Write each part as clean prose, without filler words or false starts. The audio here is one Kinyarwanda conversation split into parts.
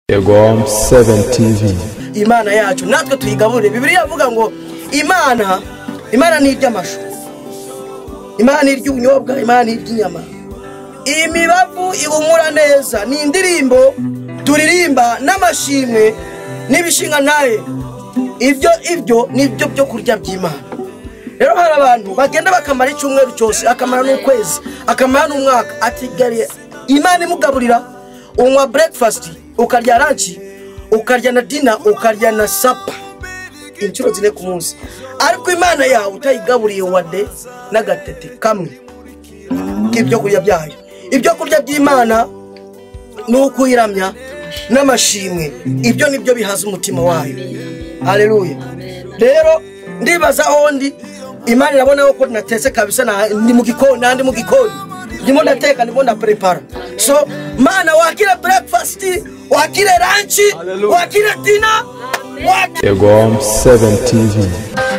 Egom 7 TV. Imana yacu natwe tuyigaburire. Bibiliya avuga ngo Imana ni iry'amashu, Imana ni iry'ubunyobwa, Imana ni iry'inyama. Imibavu ihumura neza ni indirimbo turirimba n'amashimwe n'ibishinga naye. Ibyo nibyo byo kurya by'Imana. Rero hari abantu bagenda bakamara icyumweru cyose, akamara n'ukwezi, akamara n'umwaka, atigariye Imana imugaburira. Unywa breakfast, ukarya lunch, ukarya na dinner, ukarya na supper inshuro zine ku munsi, ariko Imana yawe utayigaburiye wade n'agatete kamwe k'ibyo kurya byayo. Ibyo kurya by'Imana ni ukuyiramya n'amashimwe. Ibyo nibyo bihaza umutima wayo. Haleluya. Rero ndibaza aho ndi, Imana irabona ko natetse kabisa, ndi mu gikoni ndimo ndateka, ndimo ndaprepara. So Mana, wakire breakfast, wakire lunch, wakire dinner, Egom 7 TV.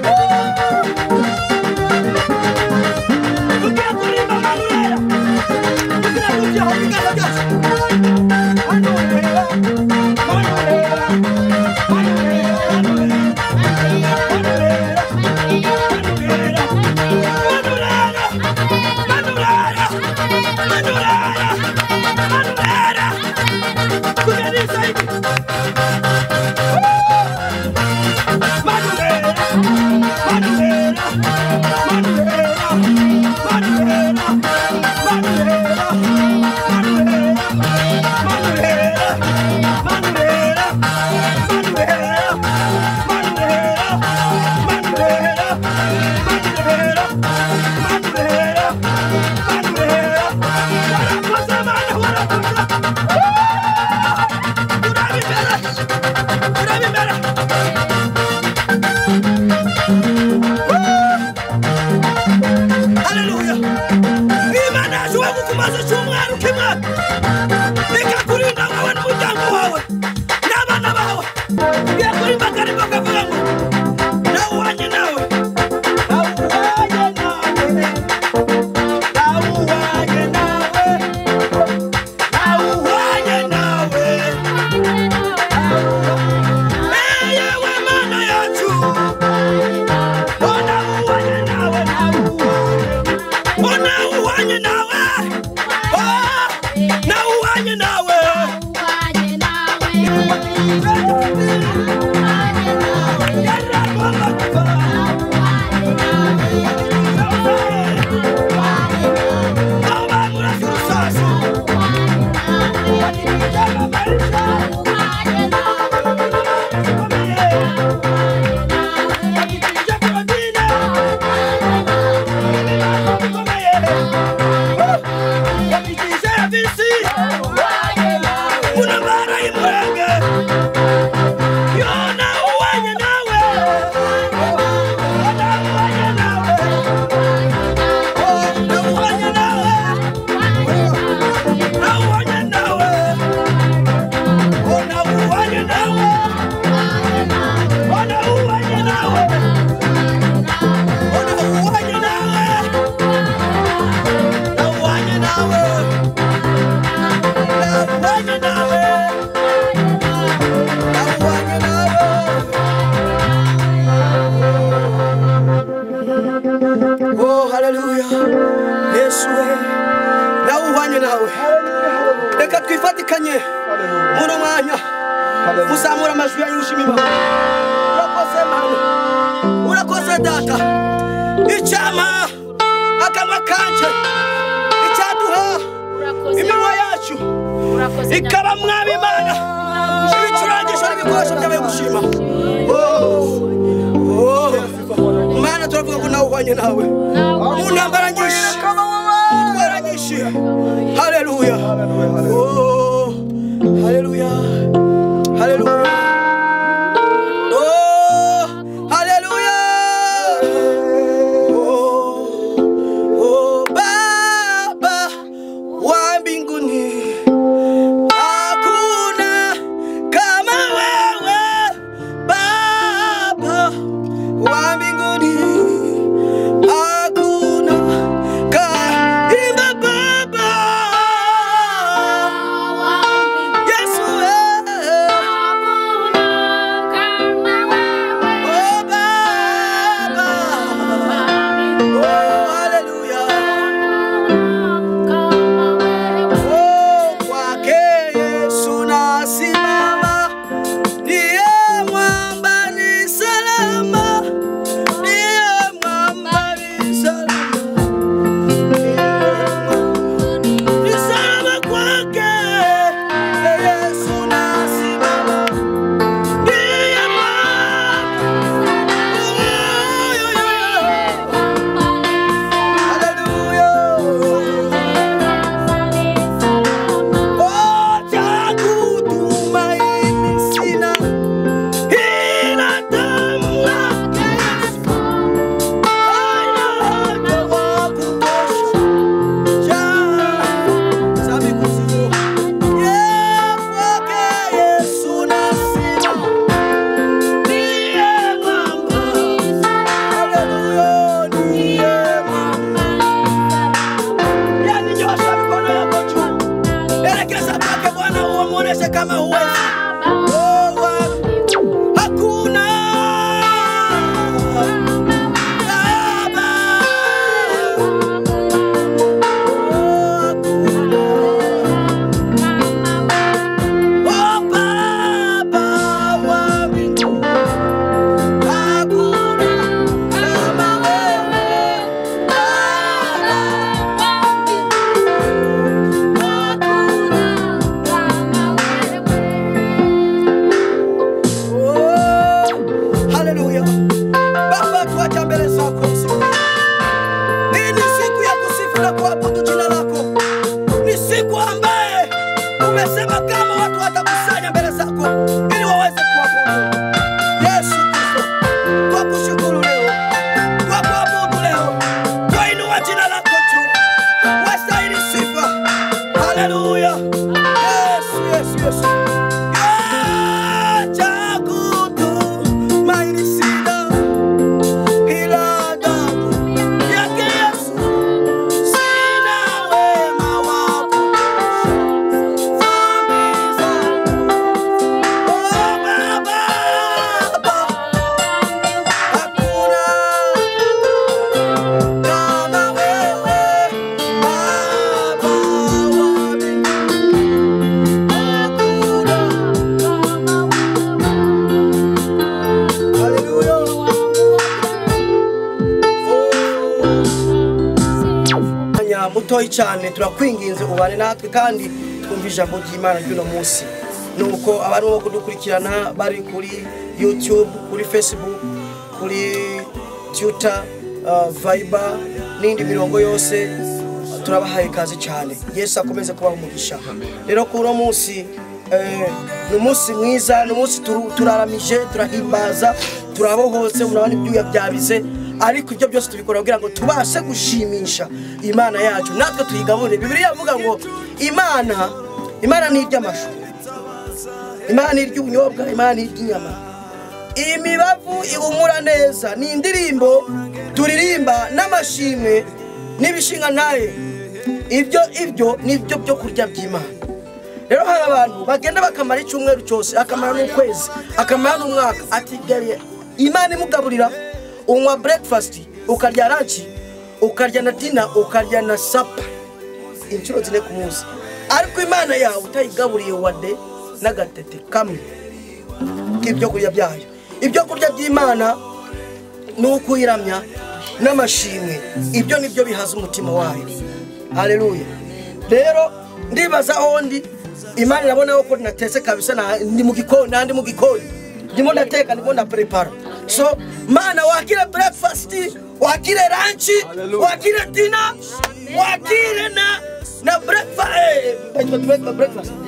Reka twifatikanye muri mwanya muzamura amajwi ya yushimima. Urakoze Mana, urakoze Data, icyama akamwa kanje icyaduha iminwa yacu ikaba mwami Mana, ibicurangisho n'ibikoresho byawe gushima. Mana, turavuga ko nawe uhwanye nawe mu ntambara nyinshi, indwara nyinshi. Haleluya. Oh, haleluya. Haleluya. Oh, haleluya. Oh, Baba wa mbinguni, hakuna kama wewe. Baba wa mbinguni, hakuna huwezi. Hakuna Baba. Oh Baba wa mbingu, hakuna kama wewe. Haleluya. Baba, tuacha mbele zako usiku. Hii ni siku ya kusifu na kuabudu jina lako. Ni siku ambaye umesema kama watu watakusanya mbele zako ili waweze kuabudu. Yesu Kristo, twakushukuru leo, twakuabudu leo, twainua jina lako juu. Wastahili sifa. Haleluya. Yesu, Yesu, Yesu. Mutoyi cyane turakwinginze ubane natwe kandi twumva ijambo ry'Imana ry'uno munsi. Nuko abantu bo kudukurikirana bari kuri YouTube, kuri Facebook, kuri Twitter, Viber n'indi mirongo yose turabahaye kazi cyane. Yesu akomeze kuba umugisha. Rero kuri munsi n'umunsi mwiza, n'umunsi turaramije, turahimbaza, turabohotse, murabona ibyuya byabize. Ariko ibyo byose tubikora kugira ngo tubashe gushimisha Imana yacu, natwe tuyigabure. Bibiliya ivuga ngo Imana ni iry'amashu, Imana ni iry'ubunyobwa, Imana ni iry'inyama. Imibavu ihumura neza. Ni indirimbo turirimba n'amashimwe n'ibishinga ntaye. Ibyo nibyo byo kurya by'Imana. Rero hari abantu bagenda bakamara icyumweru cyose, akamara n'ukwezi, akamara n'umwaka, atigariye Imana imugaburira. Unywa breakfast, ukarya lunch, ukarya na dinner, ukarya na supper. Inshuro zine ku munsi. Ariko Imana yawe utayigaburiye wade n'agatete kamwe k'ibyo kurya byayo. Ibyo kurya by'Imana ni ukuyiramya n'amashimwe. Ibyo nibyo bihaza umutima wayo. Haleluya. Rero ndibaza aho ndi, Imana irabona ko natetse kabisa, ndi mu gikoni, ndimo ndateka, ndimo ndaprepara. So Mana, wakire breakfast, wakire lunch, wakire dinner, wakire na breakfast.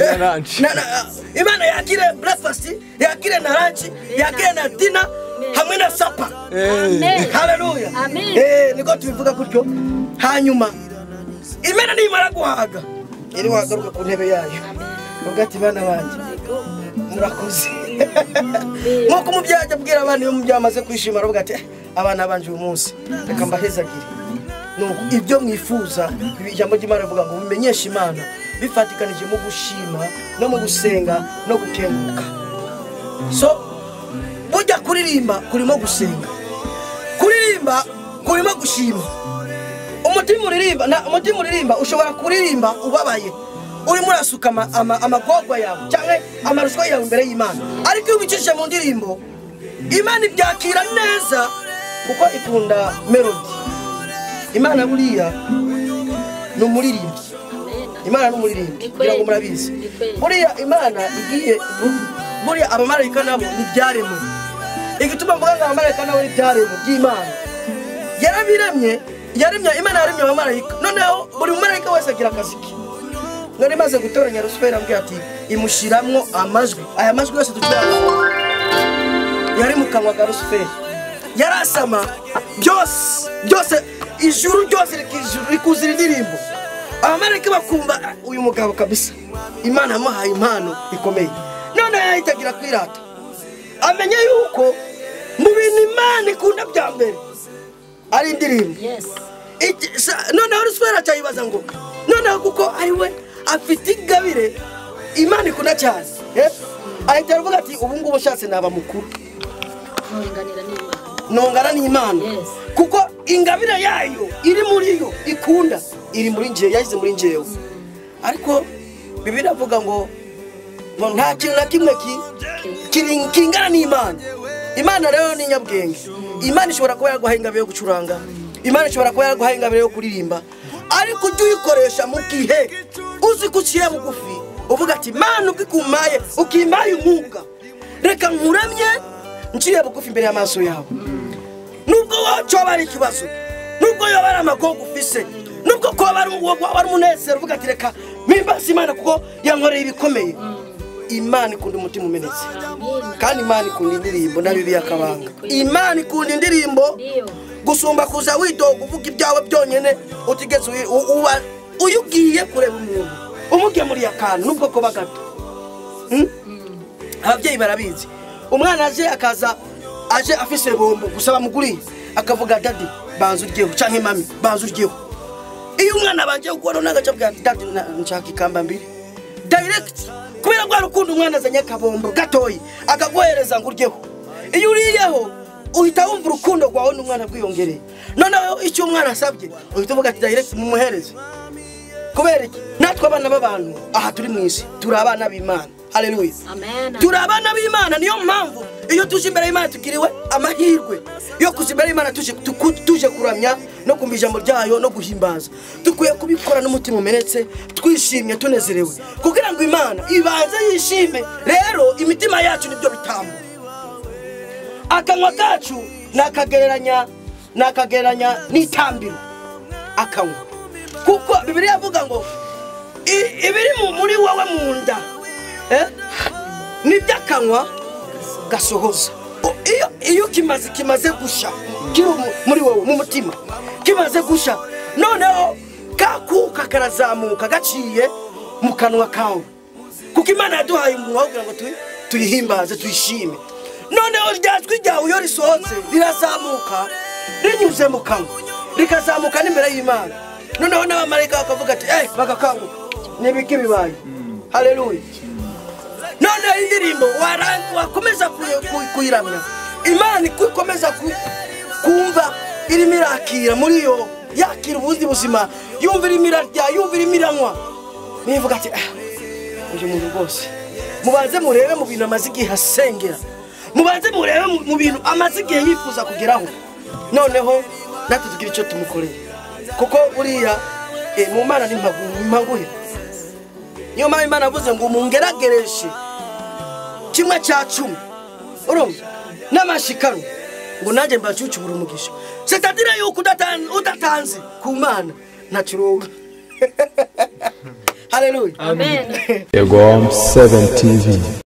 Imana yakire breakfast, yakire na lunch, yakire na dinner, hamwe na supper. Haleluya. Niko tubivuga gutyo. Hanyuma Imana nimara guhaga, iri wagaruka ku ntebe yayo. Ugati bana banje, murakoze. Nkuko umubyaje abwira abana iyo mubyamaze kwishima aravuga ati abana banje uyu munsi reka mbahezagire. Nuko ibyo mwifuza ijambo ry'Imana rivuga ngo mumenyeshe Imana bifatikanije mu gushima no mu gusenga no gukenguka. So bujya kuririmba kurimo gusenga, kuririmba kurimo gushima. Umutima uririmba ushobora kuririmba ubabaye, urimo urasuka amagorwa yawe cyangwa amaruswa yawe imbere y'Imana. Ariko iyo ubicishije mu ndirimbo, Imana ibyakira neza kuko ikunda melody. Imana buriya ni umuririmbyi. Imana ni umuririmbyi kugira ngo murabizi. Buriya Imana igiye, buriya abamarayika nabo ni byaremwe. Igituma mvuga ngo abamarayika nabo ni byaremwe by'Imana. Yarabiremye, Imana yaremye abamarayika. Noneho buri mumarayika wese agira akazi ke. None maze gutoranya Rusuferi ambwira ati imushiramwo amajwi. Aya majwi yose tugira yari mu kanwa ga Rusuferi. Yarasama byose ijuru ryose rikuzira indirimbo. Abamarayika bakumva uyu mugabo kabisa Imana yamuhaye impano ikomeye. None yahitagira kwirata, amenye yuko mu bintu Imana ikunda bya mbere ari indirimbo. Noneho Rusuferi acayibaza ngo noneho kuko ari we afite ingabire Imana ikunda cyane ahita aravuga ati ubu ngubu nshatse naba mukuru nongana n'Imana kuko ingabire yayo iri muri yo ikunda iri muri nje yahize muri njewe ariko Bibiliya avuga ngo nta kintu na kimwe kingana n'Imana. Imana rero ni nyabwenge. Imana ishobora kuba yaguhaye ingabire yo gucuranga, Imana ishobora kuba yaguhaye ingabire yo kuririmba, ariko ujye uyikoresha mu gihe uzi kuciye bugufi uvuga ati Mana ukikumaye ukimbaye umwuka reka nkuramye nciye bugufi imbere y'amaso yawe. Nubwo wacu abari ikibazo, nubwo yabara amagogo ufise, nubwo ko bari umunezero uvuga ati reka mpimbaze Imana kuko yankoreye ibikomeye. Imana ikunda umutima umenetse kandi Imana ikunda indirimbo na Bibiliya akabanga. Imana ikunda indirimbo gusumba kuza widoga uvuga ibyawe byonyene utigeze uba uyugiye kureba umuntu umugiye muri yakana nubwo ko bagato. Ababyeyi barabizi umwana aje afise bombo gusaba muguri akavuga dadi banzu uryeho canke mami banzu uryeho. Iyo umwana banje ukora nagaca bwa dadi nshaka ikamba mbiri direct kubera gwa rukundo umwana azanye kabombo gatoyi akagohereza ngo uryeho. Iyo uriyeho uhita wumva urukundo rwawe n'umwana bwiyongereye. Noneho icyo umwana asabye uhita uvuga ati direct mumuhereze. Kubera iki natwe abana b'abantu aha turi mwisi turi abana b'Imana. Haleluya. Amen. Turi abana b'Imana niyo mpamvu iyo tuje imbere y'Imana tukiriwe amahirwe yo kuzimbere y'Imana tuje kuramya no kumva ijambo ryayo no guhimbaza. Dukwiye kubikora n'umutima umenetse twishimye tunezerewe kugira ngo Imana ibanze yishime. Rero imitima yacu nibyo bitambo. Akanwa kacu nakagereranya n'itambiro akanwa kuko Bibiliya avuga ngo ibiri muri wowe munda nibyo akanwa gasohoza. Iyo kimaze gusha muri wowe mu mutima kimaze gusha noneho kakuka karazamuka gaciye mu kanwa kawe kuko Imana yaduhaye umunwa kugira ngo tuyihimbaze tuyishime. Noneho ryajwi ryawe iyo risohotse rirazamuka rinyuze mu kanwa rikazamuka n'imbere y'Imana. Noneho n'abamarayika bakavuga ati bagakanguka nibiki bibaye. Haleluya. Noneho indirimbo wakomeza kuyiramya Imana ikomeza kumva irimo irakira muri yo yakira ubundi buzima yumva irimo irarya yumva irimo iranywa nivuga ati uyu muntu rwose mubanze murebe mu bintu amaze igihe asengera, mubanze murebe mu bintu amaze igihe yifuza kugeraho. Noneho natwe tugira icyo tumukoreye kuko buriya mu Mana nimpanguhe. Niyo mpamvu Imana avuze ngo mungeragereshe 1/10 urumva n'amashikaro ngo nanjye mbacucubura umugisha. C'est-à-dire yuko udatanze ku Mana ntakiruga. Haleluya. Amen. Egom 7 TV.